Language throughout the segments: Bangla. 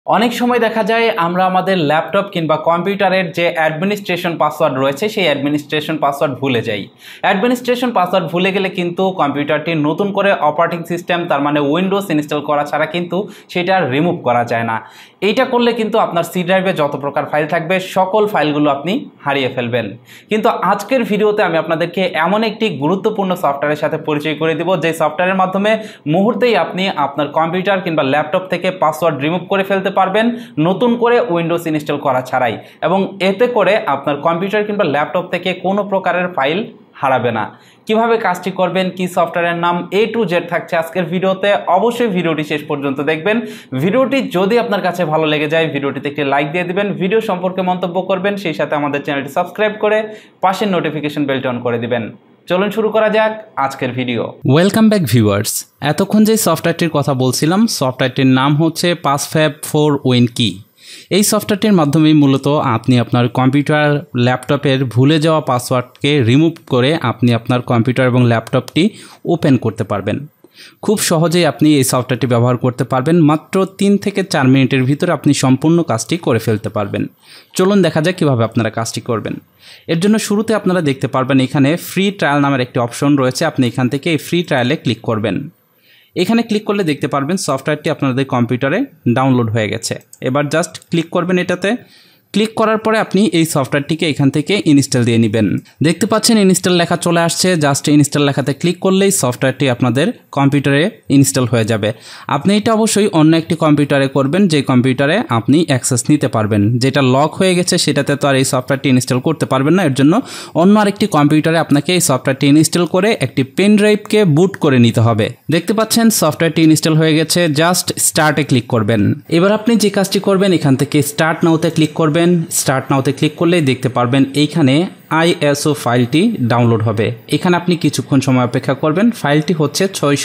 অনেক সময় দেখা যায় আমরা আমাদের ল্যাপটপ কিংবা কম্পিউটারের যে অ্যাডমিনিস্ট্রেশন পাসওয়ার্ড রয়েছে সেই অ্যাডমিনিস্ট্রেশন পাসওয়ার্ড ভুলে যাই। অ্যাডমিনিস্ট্রেশন পাসওয়ার্ড ভুলে গেলে কিন্তু কম্পিউটারটি নতুন করে অপারেটিং সিস্টেম তার মানে উইন্ডোজ ইনস্টল করা ছাড়া কিন্তু সেটা রিমুভ করা যায় না। এইটা করলে কিন্তু আপনার সি ড্রাইভে যত প্রকার ফাইল থাকবে সকল ফাইলগুলো আপনি হারিয়ে ফেলবেন। কিন্তু আজকের ভিডিওতে আমি আপনাদেরকে এমন একটি গুরুত্বপূর্ণ সফটওয়্যারের সাথে পরিচয় করে দিব যে সফটওয়্যারের মাধ্যমে মুহূর্তেই আপনি আপনার কম্পিউটার কিংবা ল্যাপটপ থেকে পাসওয়ার্ড রিমুভ করে ফেলতে পারবেন নতুন করে উইন্ডোজ ইনস্টল করা ছাড়াই, এবং এতে করে আপনার কম্পিউটার কিংবা ল্যাপটপ থেকে কোনো প্রকারের ফাইল হারাবে না। কিভাবে কাজটি করবেন, কি সফটওয়্যারের নাম, A to Z থাকছে আজকের ভিডিওতে। অবশ্যই ভিডিওটি শেষ পর্যন্ত দেখবেন। ভিডিওটি যদি আপনার কাছে ভালো লেগে যায় ভিডিওটিতে একটি লাইক দিয়ে দিবেন, ভিডিও সম্পর্কে মন্তব্য করবেন, সেই সাথে আমাদের চ্যানেলটি সাবস্ক্রাইব করে পাশের নোটিফিকেশন বেলটি অন করে দিবেন। চলুন শুরু করা যাক আজকের ভিডিও। Welcome back viewers. এতক্ষণ যে সফটওয়্যারটির কথা বলছিলাম সফটওয়্যারটির নাম হচ্ছে PassFab 4 Win Key। এই সফটওয়্যারটির মাধ্যমেই মূলত আপনি আপনার কম্পিউটার ল্যাপটপের ভুলে যাওয়া পাসওয়ার্ডকে রিমুভ করে আপনি আপনার কম্পিউটার এবং ল্যাপটপটি ওপেন করতে পারবেন। খুব সহজেই আপনি এই সফটওয়্যারটি ব্যবহার করতে পারবেন। মাত্র 3 থেকে 4 মিনিটের ভিতরে আপনি সম্পূর্ণ কাজটি করে ফেলতে পারবেন। চলুন দেখা যাক কীভাবে আপনারা কাজটি করবেন। এর জন্য শুরুতে আপনারা দেখতে পারবেন এখানে ফ্রি ট্রায়াল নামের একটি অপশন রয়েছে। আপনি এখান থেকে এই ফ্রি ট্রায়ালে ক্লিক করবেন। এখানে ক্লিক করলে দেখতে পারবেন সফটওয়্যারটি আপনাদের কম্পিউটারে ডাউনলোড হয়ে গেছে। এবার জাস্ট ক্লিক করবেন এটাতে। ক্লিক করার পরে আপনি এই সফটওয়্যারটিকে এখান থেকে ইনস্টল দিয়ে নেবেন। দেখতে পাচ্ছেন ইনস্টল লেখা চলে আসছে। জাস্ট ইনস্টল লেখাতে ক্লিক করলেই সফটওয়্যারটি আপনাদের কম্পিউটারে ইনস্টল হয়ে যাবে। আপনি এটা অবশ্যই অন্য একটি কম্পিউটারে করবেন যে কম্পিউটারে আপনি অ্যাক্সেস নিতে পারবেন। যেটা লক হয়ে গেছে সেটাতে তো আর এই সফটওয়্যারটি ইনস্টল করতে পারবেন না। এর জন্য অন্য আরেকটি কম্পিউটারে আপনাকে এই সফটওয়্যারটি ইনস্টল করে একটি পেন ড্রাইভকে বুট করে নিতে হবে। দেখতে পাচ্ছেন সফটওয়্যারটি ইনস্টল হয়ে গেছে। জাস্ট স্টার্টে ক্লিক করবেন। এবার আপনি যে কাজটি করবেন এখান থেকে স্টার্ট নাওতে ক্লিক করবেন। স্টার্ট নাওতে ক্লিক করলেই দেখতে পারবেন এইখানে ISO ফাইলটি ডাউনলোড হবে। এখানে আপনি কিছুক্ষণ সময় অপেক্ষা করবেন। ফাইলটি হচ্ছে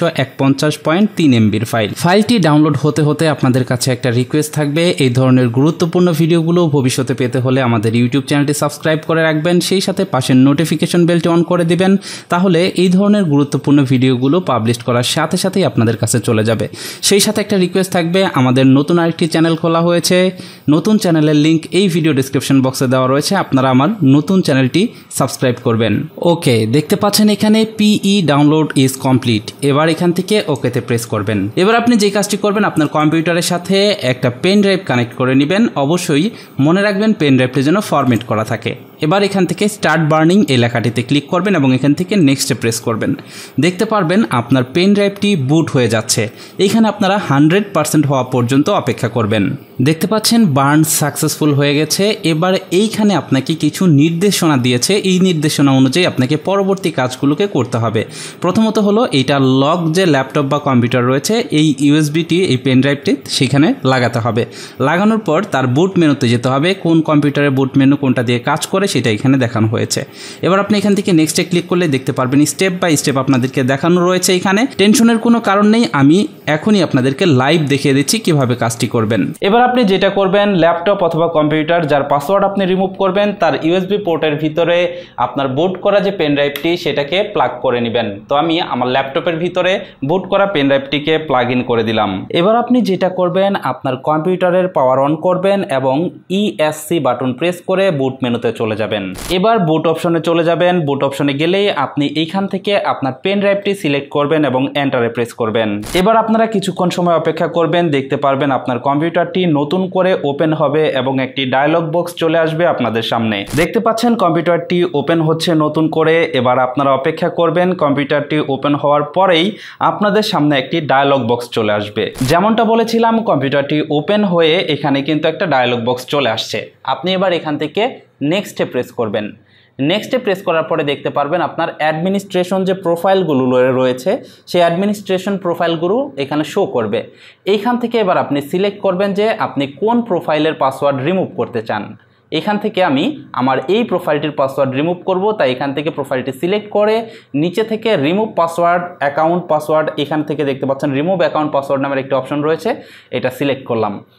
651.3 MBর ফাইল। ফাইলটি ডাউনলোড হতে হতে আপনাদের কাছে একটা রিকোয়েস্ট থাকবে, এই ধরনের গুরুত্বপূর্ণ ভিডিওগুলো ভবিষ্যতে পেতে হলে আমাদের ইউটিউব চ্যানেলটি সাবস্ক্রাইব করে রাখবেন, সেই সাথে পাশের নোটিফিকেশন বেলটি অন করে দিবেন। তাহলে এই ধরনের গুরুত্বপূর্ণ ভিডিওগুলো পাবলিশ করার সাথে সাথেই আপনাদের কাছে চলে যাবে। সেই সাথে একটা রিকোয়েস্ট থাকবে, আমাদের নতুন আরেকটি চ্যানেল খোলা হয়েছে। নতুন চ্যানেলের লিঙ্ক এই ভিডিও ডিসক্রিপশন বক্সে দেওয়া রয়েছে। আপনারা আমার নতুন চ্যানেলটি সাবস্ক্রাইব করবেন। ওকে, দেখতে পাচ্ছেন এখানে PE ডাউনলোড ইজ কমপ্লিট। এবার এখান থেকে ওকেতে প্রেস করবেন। এবার আপনি যে কাজটি করবেন আপনার কম্পিউটারের সাথে একটা পেন ড্রাইভ কানেক্ট করে নেবেন। অবশ্যই মনে রাখবেন পেন ড্রাইভটি যেন ফরম্যাট করা থাকে। এবার এখান থেকে স্টার্ট বার্নিং এই লেখাটিতে ক্লিক করবেন এবং এখান থেকে নেক্সটে প্রেস করবেন। দেখতে পারবেন আপনার পেন ড্রাইভটি বুট হয়ে যাচ্ছে। এখানে আপনারা 100% হওয়া পর্যন্ত অপেক্ষা করবেন। দেখতে পাচ্ছেন বার্ন সাকসেসফুল হয়ে গেছে। এবার এইখানে আপনাকে কিছু নির্দেশনা দিয়েছে। এই নির্দেশনা অনুযায়ী আপনাকে পরবর্তী কাজগুলোকে করতে হবে। প্রথমত হলো এইটা লক যে ল্যাপটপ বা কম্পিউটার রয়েছে এই ইউএসবিটি এই পেন ড্রাইভটি সেখানে লাগাতে হবে। লাগানোর পর তার বুট মেনুতে যেতে হবে। কোন কম্পিউটারের বুট মেনু কোনটা দিয়ে কাজ করে সেটা এখানে দেখানো হয়েছে। এবার আপনি এখান থেকে নেক্সটে ক্লিক করলে দেখতে পারবেন স্টেপ বাই স্টেপ আপনাদেরকে দেখানো রয়েছে। এখানে টেনশনের কোনো কারণ নেই, আমি এখনই আপনাদেরকে লাইভ দেখিয়ে দিচ্ছি কিভাবে কাজটি করবেন। এবার আপনি যেটা করবেন ল্যাপটপ অথবা কম্পিউটার যার পাসওয়ার্ড আপনি রিমুভ করবেন তার ইউএসবি পোর্টের ভিতরে আপনার বুট করা যে পেন ড্রাইভটি সেটাকে প্লাগ করে নেবেন। তো আমি আমার ল্যাপটপের ভিতরে বুট করা পেন ড্রাইভটিকে প্লাগ ইন করে দিলাম। এবার আপনি যেটা করবেন আপনার কম্পিউটারের পাওয়ার অন করবেন এবং ESC বাটন প্রেস করে বুট মেনুতে চলে যাবেন। এবার বুট অপশনে চলে যাবেন। বুট অপশনে গেলেই আপনি এইখান থেকে আপনার পেন ড্রাইভটি সিলেক্ট করবেন এবং এন্টারে প্রেস করবেন। এবার আপনারা কিছুক্ষণ সময় অপেক্ষা করবেন। দেখতে পারবেন আপনার কম্পিউটারটি নতুন করে ওপেন হবে এবং একটি ডায়লগ বক্স চলে আসবে আপনাদের সামনে। দেখতে পাচ্ছেন কম্পিউটারটি ওপেন হচ্ছে নতুন করে। এবার আপনারা অপেক্ষা করবেন। কম্পিউটারটি ওপেন হওয়ার পরেই আপনাদের সামনে একটি ডায়লগ বক্স চলে আসবে। যেমনটা বলেছিলাম কম্পিউটারটি ওপেন হয়ে এখানে কিন্তু একটা ডায়লগ বক্স চলে আসছে। আপনি এবার এখান থেকে নেক্সটে প্রেস করবেন। নেক্সটে প্রেস করার পরে দেখতে পারবেন আপনার অ্যাডমিনিস্ট্রেশন যে প্রোফাইলগুলো রয়েছে সেই অ্যাডমিনিস্ট্রেশন প্রোফাইলগুলো এখানে শো করবে। এইখান থেকে এবার আপনি সিলেক্ট করবেন যে আপনি কোন প্রোফাইলের পাসওয়ার্ড রিমুভ করতে চান। এখান থেকে আমি আমার এই প্রোফাইলটির পাসওয়ার্ড রিমুভ করব, তাই এখান থেকে প্রোফাইলটি সিলেক্ট করে নিচে থেকে রিমুভ পাসওয়ার্ড অ্যাকাউন্ট পাসওয়ার্ড এখান থেকে দেখতে পাচ্ছেন রিমুভ অ্যাকাউন্ট পাসওয়ার্ড নামের একটি অপশন রয়েছে, এটা সিলেক্ট করলাম।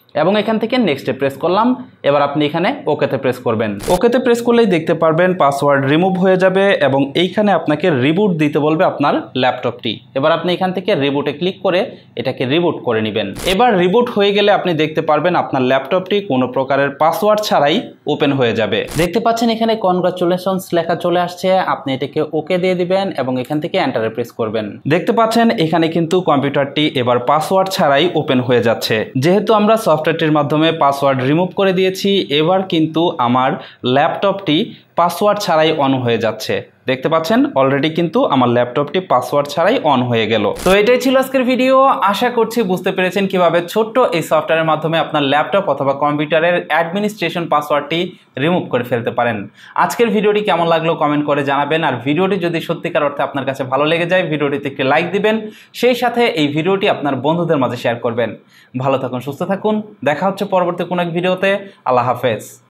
এবং এখান থেকে নেক্সটে প্রেস করলাম। এবার আপনি এখানে ওকেতে প্রেস করবেন। ওকেতে প্রেস করলেই দেখতে পারবেন পাসওয়ার্ড রিমুভ হয়ে যাবে এবং এইখানে আপনাকে রিবুট দিতে বলবে আপনার ল্যাপটপটি। এবার আপনি এখান থেকে রিবুটে ক্লিক করে এটাকে রিবুট করে নেবেন। এবার রিবুট হয়ে গেলে আপনি দেখতে পারবেন আপনার ল্যাপটপটি কোনো প্রকারের পাসওয়ার্ড ছাড়াই ওপেন হয়ে যাবে। দেখতে পাচ্ছেন এখানে কনগ্রাচুলেশনস লেখা চলে আসছে। আপনি এটাকে ওকে দিয়ে দিবেন এবং এখান থেকে এন্টারে প্রেস করবেন। দেখতে পাচ্ছেন এখানে কিন্তু কম্পিউটারটি এবার পাসওয়ার্ড ছাড়াই ওপেন হয়ে যাচ্ছে। যেহেতু আমরা সফটওয়্যারটির মাধ্যমে পাসওয়ার্ড রিমুভ করে দিয়েছি, এবার কিন্তু আমার ল্যাপটপটি পাসওয়ার্ড ছাড়াই অন হয়ে যাচ্ছে। দেখতে পাচ্ছেন অলরেডি কিন্তু আমার ল্যাপটপটি পাসওয়ার্ড ছাড়াই অন হয়ে গেল। তো এটাই ছিল আজকের ভিডিও। আশা করছি বুঝতে পেরেছেন কিভাবে ছোট্ট এই সফটওয়্যারের মাধ্যমে আপনার ল্যাপটপ অথবা কম্পিউটারের অ্যাডমিনিস্ট্রেশন পাসওয়ার্ডটি রিমুভ করে ফেলতে পারেন। আজকের ভিডিওটি কেমন লাগলো কমেন্ট করে জানাবেন। আর ভিডিওটি যদি সত্যিকার অর্থে আপনার কাছে ভালো লেগে যায় ভিডিওটিতে একটি লাইক দিবেন, সেই সাথে এই ভিডিওটি আপনার বন্ধুদের মাঝে শেয়ার করবেন। ভালো থাকুন, সুস্থ থাকুন, দেখা হচ্ছে পরবর্তী কোনো এক ভিডিওতে। আল্লাহ হাফেজ।